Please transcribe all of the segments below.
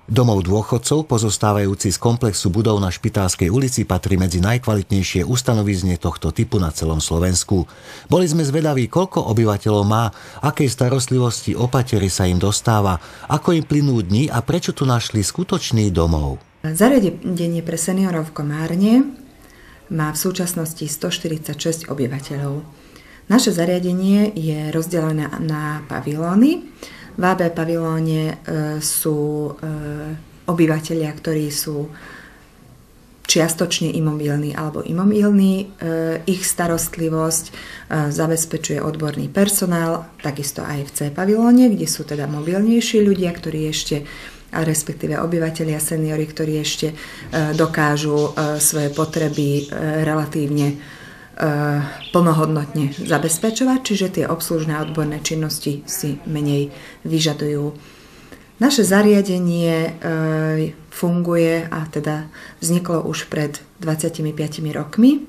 Domov dôchodcov, pozostávajúci z komplexu budov na Špitálskej ulici, patrí medzi najkvalitnejšie ustanovizne tohto typu na celom Slovensku. Boli sme zvedaví, koľko obyvateľov má, akej starostlivosti opatery sa im dostáva, ako im plynú dni a prečo tu našli skutočný domov. Zariadenie pre seniorov v Komárne má v súčasnosti 146 obyvateľov. Naše zariadenie je rozdelené na pavilóny. V AB pavilóne sú obyvatelia, ktorí sú čiastočne imobilní alebo imobilní. Ich starostlivosť zabezpečuje odborný personál, takisto aj v C pavilóne, kde sú teda mobilnejší ľudia, ktorí ešte, respektíve obyvatelia seniori, ktorí ešte dokážu svoje potreby relatívne plnohodnotne zabezpečovať, čiže tie obslužné a odborné činnosti si menej vyžadujú. Naše zariadenie funguje a teda vzniklo už pred 25 rokmi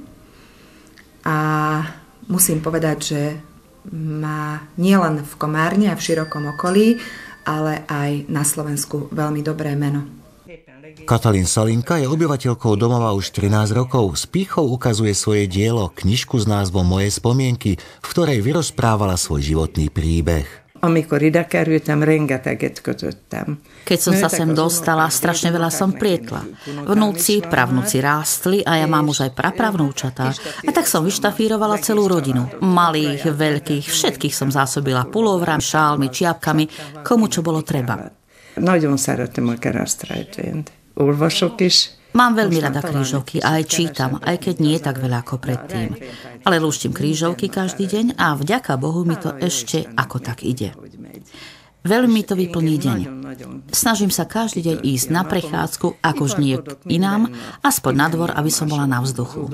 a musím povedať, že má nielen v Komárne a v širokom okolí, ale aj na Slovensku veľmi dobré meno. Katalín Salinka je obyvateľkou domova už 13 rokov. S pýchou ukazuje svoje dielo, knižku s názvom Moje spomienky, v ktorej vyrozprávala svoj životný príbeh. Amikor ide kerültem, rengeteget kötöttem. Keď som sa sem dostala, strašne veľa som prietla. Vnúci, pravnúci rástli a ja mám už aj prapravnúčatá. A tak som vyštafírovala celú rodinu. Malých, veľkých, všetkých som zásobila pulovrami, šálmi, čiapkami, komu čo bolo treba. Nagyon szeretem a keresztrejtvényt. Olvasok is. Mám veľmi rada krížovky a aj čítam, aj keď nie tak veľa ako predtým. Ale lúštim krížovky každý deň a vďaka Bohu mi to ešte ako tak ide. Veľmi to vyplní deň. Snažím sa každý deň ísť na prechádzku, akož nie k inám, aspoň na dvor, aby som bola na vzduchu.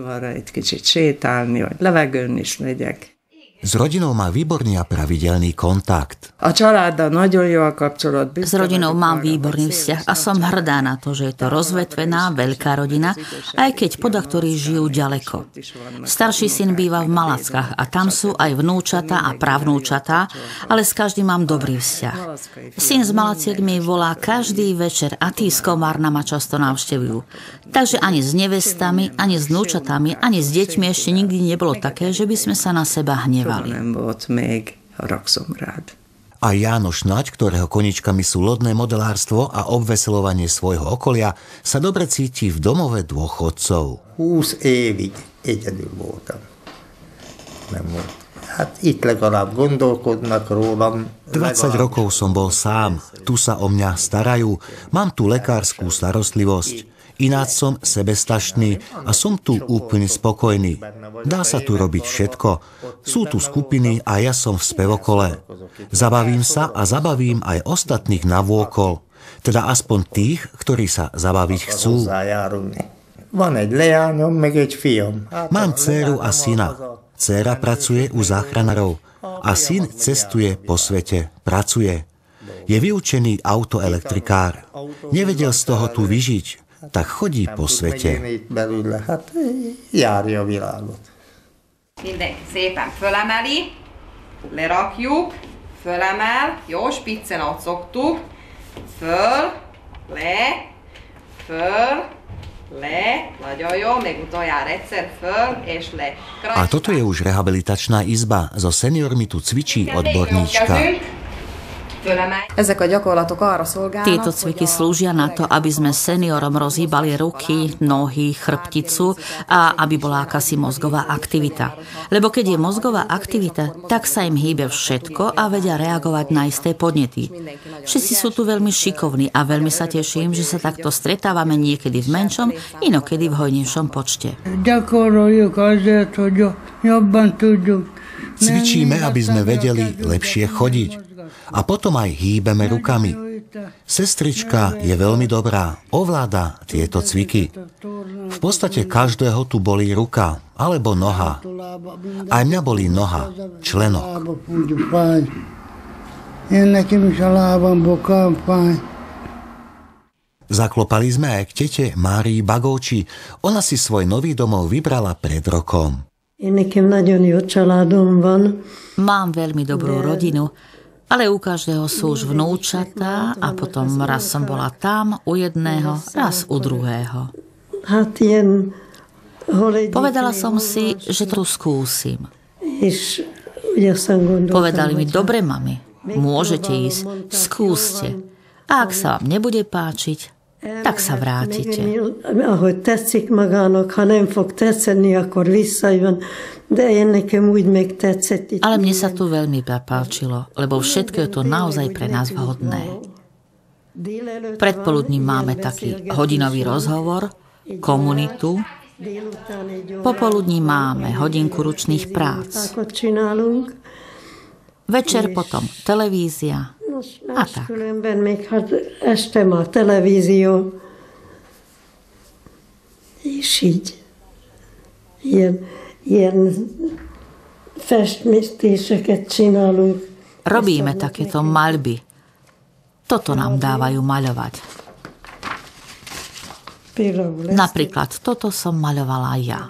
S rodinou má výborný a pravidelný kontakt. S rodinou mám výborný vzťah a som hrdá na to, že je to rozvetvená, veľká rodina, aj keď podaktorí žijú ďaleko. Starší syn býva v Malackách a tam sú aj vnúčatá a pravnúčatá, ale s každým mám dobrý vzťah. Syn z Malaciek mi volá každý večer a tí z Komárna ma často navštevujú. Takže ani s nevestami, ani s vnúčatami, ani s deťmi ešte nikdy nebolo také, že by sme sa na seba hnevali. A Jánoš Naď, ktorého koničkami sú lodné modelárstvo a obveselovanie svojho okolia, sa dobre cíti v domove dôchodcov. 20 évig egyedül voltam. Nem volt. Hát itt legalább gondolkodnak rólam. 20 rokov som bol sám. Tu sa o mňa starajú. Mám tu lekárskú starostlivosť. Ináč som sebestačný a som tu úplne spokojný. Dá sa tu robiť všetko. Sú tu skupiny a ja som v spevokole. Zabavím sa a zabavím aj ostatných navôkol. Teda aspoň tých, ktorí sa zabaviť chcú. Mám dcéru a syna. Dcéra pracuje u záchranárov a syn cestuje po svete, pracuje. Je vyučený autoelektrikár. Nevedel z toho tu vyžiť, tak chodí po svete. Mindenki szépen fölemeli, lerakjuk, fölemel, jó, spiccen ott szoktuk, föl, le, nagyon jó, még utoljára egyszer, föl és le. A toto je už rehabilitačná izba. So seniormi tu cvičí odborníčka. Tieto cviky slúžia na to, aby sme seniorom rozhýbali ruky, nohy, chrbticu a aby bola akási mozgová aktivita. Lebo keď je mozgová aktivita, tak sa im hýbe všetko a vedia reagovať na isté podnety. Všetci sú tu veľmi šikovní a veľmi sa teším, že sa takto stretávame niekedy v menšom, inokedy v hojnejšom počte. Cvičíme, aby sme vedeli lepšie chodiť. A potom aj hýbeme rukami. Sestrička je veľmi dobrá, ovláda tieto cviky. V podstate každého tu bolí ruka alebo noha. Aj mňa bolí noha, členok. Zaklopali sme aj k tete Márii Bagóči. Ona si svoj nový domov vybrala pred rokom. Mám veľmi dobrú rodinu, Ale u každého sú už vnúčatá a potom raz som bola tam u jedného, raz u druhého. Povedala som si, že to skúsim. Povedali mi, dobre mami, môžete ísť, skúste. A ak sa vám nebude páčiť, tak sa vrátite. Ahogy tetszik magának, ha nem fog tetszeni, akkor visszajön. De én nekem úgy megtetszett. Ale mne sa tu veľmi páčilo, lebo všetko je to naozaj pre nás vhodné. Predpoludní máme taký hodinový rozhovor, komunitu. Popoludní máme hodinku ručných prác. Večer potom televízia a tak. Különben még hát este már televízió. És így. Ilyen festmítéseket csinálunk. Robíme takéto maľby. Toto nám dávajú maľovať. Napríklad toto som maľovala ja.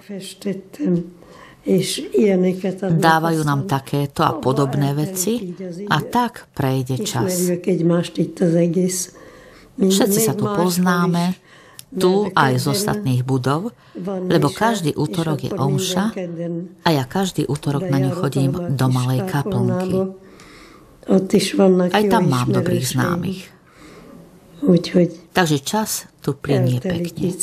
Dávajú nám takéto a podobné veci a tak prejde čas. Všetci sa tu poznáme, tu aj z ostatných budov, lebo každý útorok je omša a ja každý útorok na ňu chodím do malej kaplnky. Aj tam mám dobrých známych. Takže čas tu plynie pekne.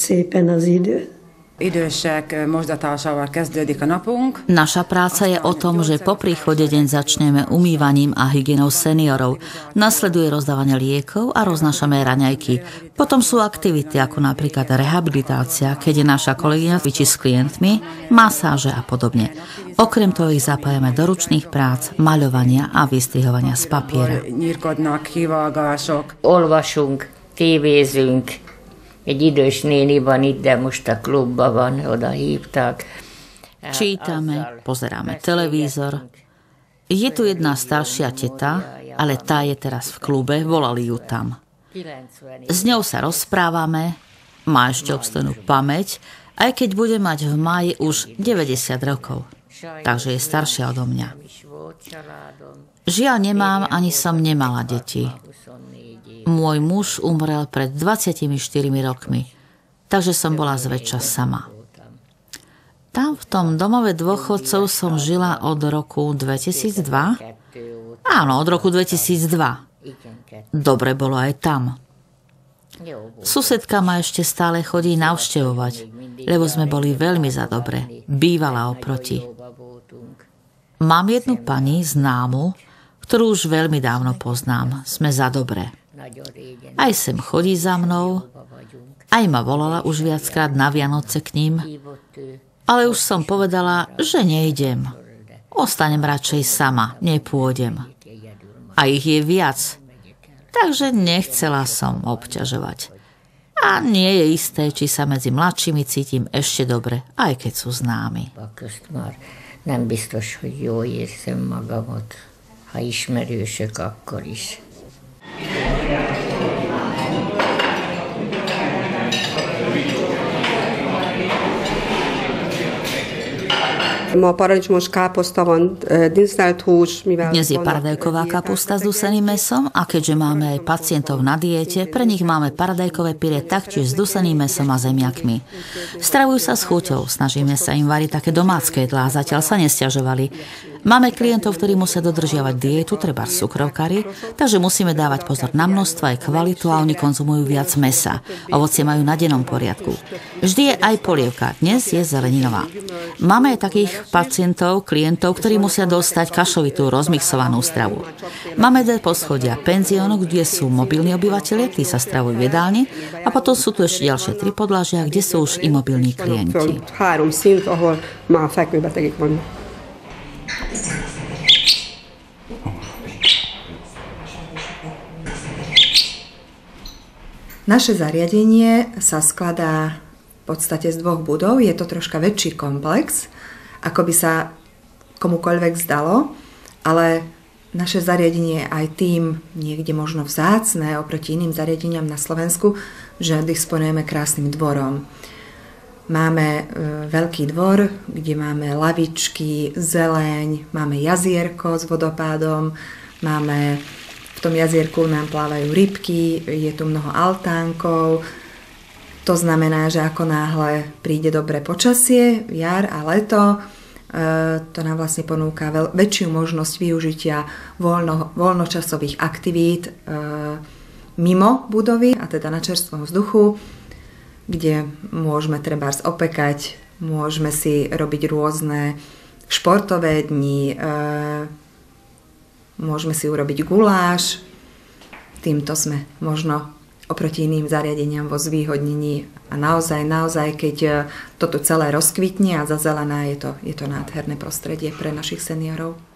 Idősek mosdatásával kezdődik a napunk. Naša práca je o tom, že po príchode deň začneme umývaním a hygienou seniorov. Nasleduje rozdávanie liekov a roznášame raňajky. Potom sú aktivity ako napríklad rehabilitácia, keď je naša kolegyňa cvičí s klientmi, masáže a podobne. Okrem toho ich zapájame do ručných prác, maľovania a vystrihovania z papiera. Nyírkodnak, kivágások. Olvasunk, tévézünk. Egy idős néni van itt, de most a klubban van, oda hívták. Čítame, pozeráme televízor. Je tu jedna staršia teta, ale tá je teraz v klube, volali ju tam. S ňou sa rozprávame, má ešte obstojenú pamäť, aj keď bude mať v máji už 90 rokov. Takže je staršia odo mňa. Žiaľ nemám, ani som nemala deti. Môj muž umrel pred 24 rokmi, takže som bola zväčša sama. Tam v tom domove dôchodcov som žila od roku 2002? Áno, od roku 2002. Dobre bolo aj tam. Susedka ma ešte stále chodí navštevovať, lebo sme boli veľmi za dobre. Bývala oproti. Mám jednu pani známu, ktorú už veľmi dávno poznám. Sme za dobre. Aj sem chodí za mnou, aj ma volala už viackrát na Vianoce k ním, ale už som povedala, že nejdem. Ostanem radšej sama, nepôjdem. A ich je viac, takže nechcela som obťažovať. A nie je isté, či sa medzi mladšími cítim ešte dobre, aj keď sú známi. Nem biztos, hogy jól érzem magamot, ha ismerősök, akkor is. Ma paradicsomos káposzta van, dinszelt hús, mivel... Dnes je paradajková kapusta s duseným mesom a keďže máme aj pacientov na diete, pre nich máme paradajkové pyré taktiež s duseným mesom a zemiakmi. Stravujú sa s chuťou, snažíme sa im variť také domácké jedlá, zatiaľ sa nesťažovali. Máme klientov, ktorí musia dodržiavať dietu, treba cukrovkary, takže musíme dávať pozor na množstvo aj kvalitu a oni konzumujú viac mesa. Ovocie majú na dennom poriadku. Vždy je aj polievka, dnes je zeleninová. Máme aj takých pacientov, klientov, ktorí musia dostať kašovitú rozmixovanú stravu. Máme dve poschodia penziónu, kde sú mobilní obyvatelia, tí sa stravujú v jedálni, a potom sú tu ešte ďalšie 3 podlažia, kde sú už i mobilní klienti. 3 szint, ahol már fekvőbetegek vannak. Naše zariadenie sa skladá v podstate z 2 budov. Je to troška väčší komplex, ako by sa komukoľvek zdalo, ale naše zariadenie je aj tým niekde možno vzácne oproti iným zariadeniam na Slovensku, že disponujeme krásnym dvorom. Máme veľký dvor, kde máme lavičky, zeleň, máme jazierko s vodopádom, Máme v tom jazierku, nám plávajú rybky, je tu mnoho altánkov. To znamená, že ako náhle príde dobré počasie, jar a leto, to nám vlastne ponúka väčšiu možnosť využitia voľnočasových aktivít mimo budovy, a teda na čerstvom vzduchu, kde môžeme trebárs opekať, môžeme si robiť rôzne športové dni, môžeme si urobiť guláš. Týmto sme možno oproti iným zariadeniam vo zvýhodnení a naozaj, keď toto celé rozkvitne a zazelená, je to nádherné prostredie pre našich seniorov.